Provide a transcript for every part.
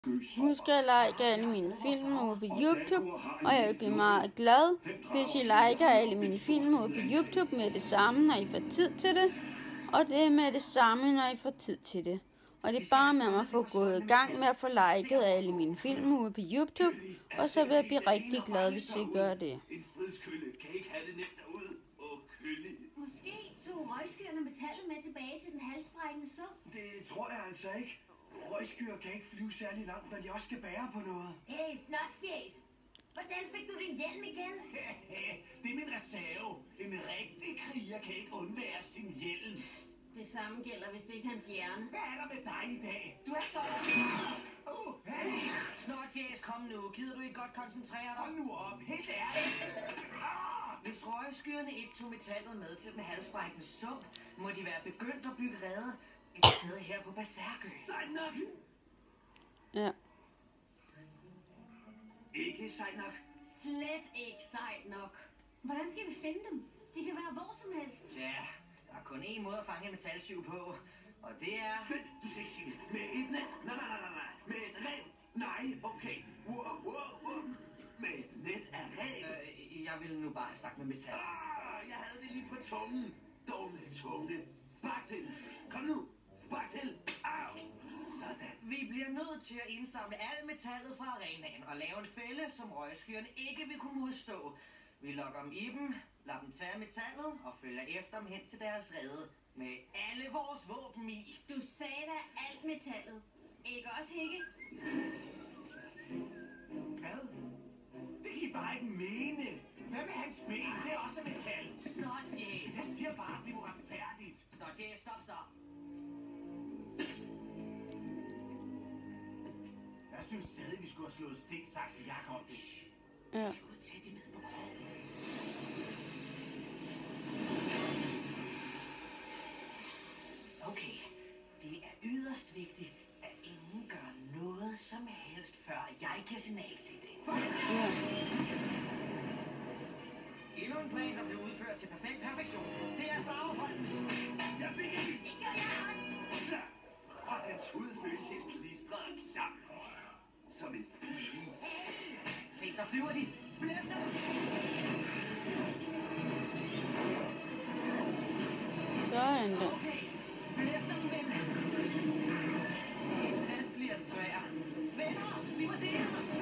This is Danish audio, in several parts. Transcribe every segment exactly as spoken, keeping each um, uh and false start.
Husk at like alle mine film ude på YouTube, og jeg vil blive meget glad, hvis I liker alle mine film ude på YouTube med det samme, når I får tid til det. Og det er med det samme, når I får tid til det. Og det er bare med at få gået i gang med at få liket alle mine film ude på YouTube, og så vil jeg blive rigtig glad, hvis I gør det. En stridskølle kan ikke have det nemt derude. Åh, kølle. Måske tog røgskyerne metallet med tilbage til den halsbrækkende sum. Det tror jeg altså ikke. Røgskyer kan ikke flyve særlig langt, når de også skal bære på noget. Hey, snotfjæs. Hvordan fik du din hjelm igen? Det er min reserve. En rigtig kriger kan ikke undvære sin hjelm. Det samme gælder vist ikke hans hjerne. Hvad er der med dig i dag? Du er så... Uh, hey. Snotfjæs, kom nu. Gider du ikke godt koncentrere dig? Hold nu op. Helt ærligt. Ah! Hvis røgskyerne ikke tog metallet med til den halsbrækkende sum, må de være begyndt at bygge reder et sted her på Berserkø. Sejt nok. Ja. Ikke sejt nok. Slet ikke sejt nok. Hvordan skal vi finde dem? De kan være hvor som helst. Ja, der er kun én måde at fange en metaltyv på, og det er... Vent, du skal ikke sige det. Med et net. Nej, nej, nej, nej. Med et reb. Nej, okay. Wow, wow, wow. Med et net af reb. Øh, jeg ville nu bare have sagt med metal. Ah, jeg havde det lige på tungen. Dumme tunge. Spark til. Kom nu. Spark til. Au. Sådan. Vi bliver nødt til at indsamle alt metallet fra arenaen og lave en fælde, som røgskyerne ikke vil kunne modstå. Vi lokker dem i dem, lader dem tage metallet og følger efter dem hen til deres rede med alle vores våben i. Du sagde da alt metallet. Ikke også, Hække? Hvad? Det kan I bare ikke mene. Hvad med hans ben? Det er også metal. Snotfjæs. Jeg siger bare, at det er uretfærdigt. Snotfjæs, stop så. Jeg synes stadig, vi skulle have slået stik, saks og jakke om det. Ja. Det skulle tæt i med på kroppen. Okay, det er yderst vigtigt, at ingen gør noget som helst, før jeg kan signal til det. Ja. Endnu en plan, der blev udført til perfekt perfektion. Til jeres drager, folkens. Jeg fik ikke. Det gør jeg også. Ja. Og hans hud føles helt klistret og klam. Som en pige. Se, der flyver de. Flyv efter dem. Sådan der. Okay, flyv efter dem, ven. Den bliver svær. Venner, vi må dele os.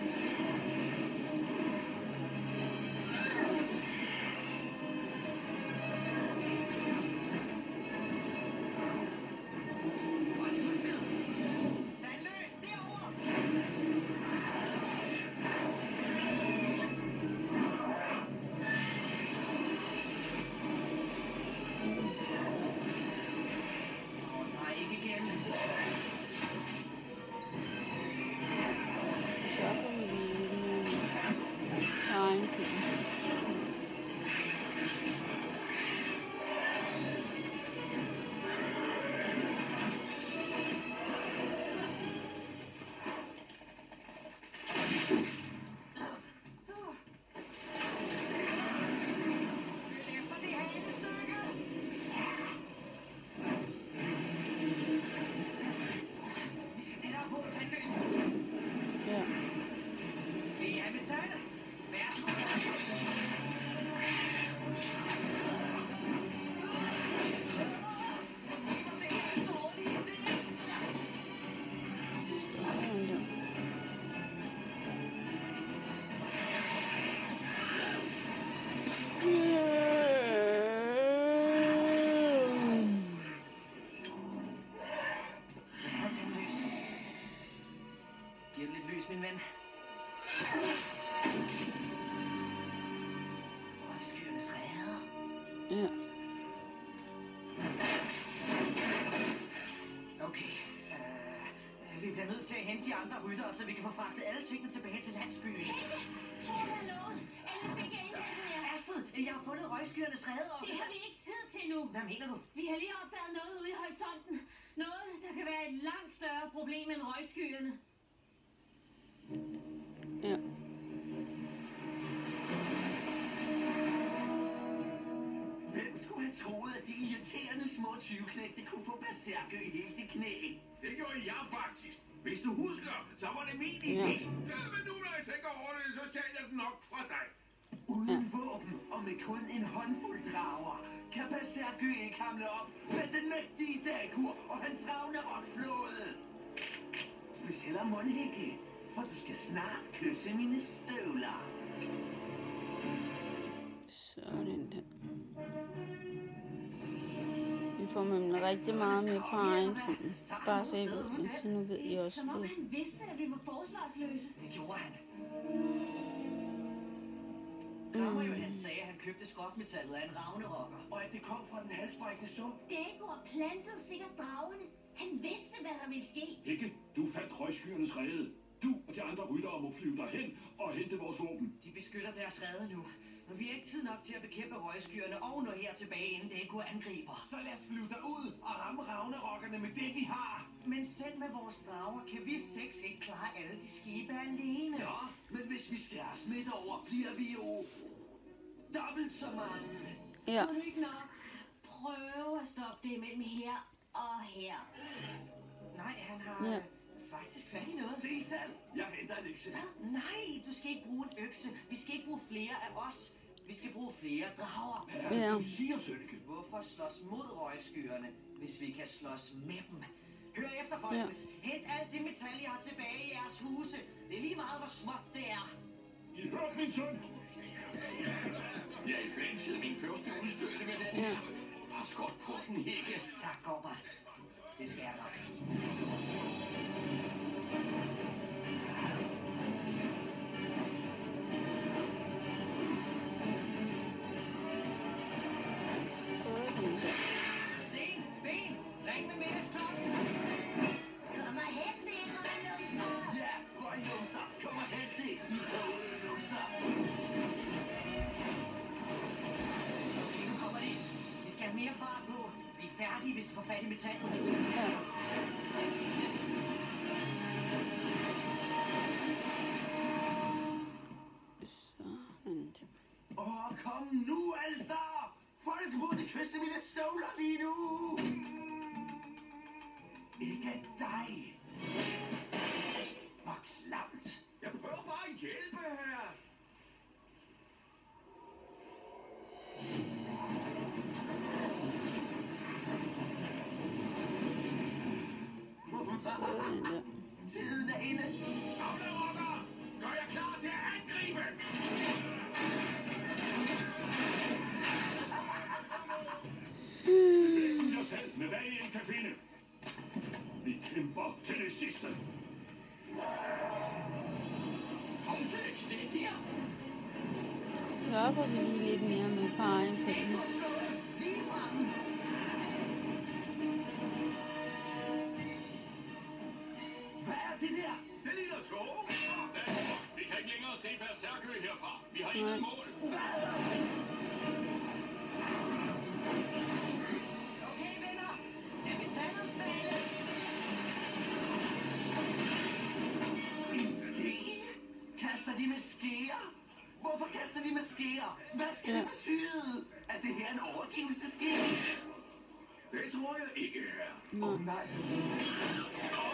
Min ven. Røgskyernes rede. Ja. Okay. Uh, vi bliver nødt til at hente de andre ryttere, så vi kan få fragtet alle tingene tilbage til landsbyen. Hække, tror du har lovet? Eller fik jeg indhentet jer? Astrid, jeg har fundet røgskyernes rede og... Det har vi ikke tid til nu. Hvad mener du? Vi har lige opdaget noget ude i horisonten. Noget, der kan være et langt større problem end røgskyerne. Ja. Hvem skulle have troet, at de irriterende små tyveknægte kunne få Berserkø helt i knæ? Det gjorde jeg faktisk. Hvis du husker, så var det min idé. Ja. Ja, men nu når jeg tænker over det, så tager jeg den nok fra dig. Uden våben og med kun en håndfuld drager, kan Berserkø ikke hamle op med den mægtige Dagur og hans Ragnarok-flåde. Specielt om mundhække, for du skal snart kysse mine støvler. Sådan der. Vi får nemlig rigtig meget mere på egen film. Bare så I ved det, så nu ved I også Som om det. han vidste, at vi var forsvarsløse. Det gjorde han. Krammerjohan sagde, at han købte skrotmetallet af en ravnerokker. Og at det kom fra den halsbrækkende sum. Dagur plantede sikkert dragerne. Han vidste, hvad der ville ske. Ikke, du fandt røgskyernes rede. Du og de andre ryttere må flyve derhen og hente vores våben. De beskytter deres rede nu. Men vi har ikke tid nok til at bekæmpe røgskyerne og nå her tilbage, inden Dagur angriber. Så lad os flyve derud og ramme Ravnerokkerne med det, vi har. Men selv med vores drager kan vi seks ikke klare alle de skibe alene. Ja, men hvis vi skærer os midt over, bliver vi jo dobbelt så mange. Ja, Kunne du ikke nok prøve at stoppe det mellem her og her? Nej, han har Ja. ja. faktisk fat i noget. Se selv, jeg henter en økse. Hvad? Nej, du skal ikke bruge en økse. Vi skal ikke bruge flere af os. Vi skal bruge flere drager. Hvad er det, Ja. du siger, Sønneke? Hvorfor slås mod røgskyerne, hvis vi kan slås med dem? Hør efter, folkens. Ja. Hent alt det metal, jeg har tilbage i jeres huse. Det er lige meget, hvor småt det er. I hørte, min søn? Jeg fængslede min første udstødte med den her. Pas godt på den, ikke? Tak, Gorbert. Det skal jeg nok. sådan der. Sten, ben, ring med middagsklokken. Kom og hent det, Rønlumser! Ja, Røgnumser, kom og hent det, I tårede numser. Okay, nu kommer det. Vi skal have mere fart på. Vi er færdige, hvis du får fat i metallet. Ja. Sådan der. Åh, kom nu altså! Folk burde kysse mine støvler lige nu! Ikke dig! Hvor klamt! Jeg prøver bare at hjælpe her. Sådan der. Tiden er inde! Ravnerokker, gør jeg klar til at angribe. Væk jer selv med hvad I end kan finde. Vi kæmper til det sidste. Afvæk, se der. Så får vi lige lidt mere med på egen film. Dagur slået. Lige frem. Hvad er det der? Det ligner tog. Vi kan ikke længere se Berserkø herfra. Vi har intet mål. Okay, venner. Er metallet faldet? En ske? Kaster de med skeer? Hvorfor kaster de med skeer? Hvad skal Ja. det betyde? Er det her en overgivelsesske? Det tror jeg ikke her. Åh oh, nej.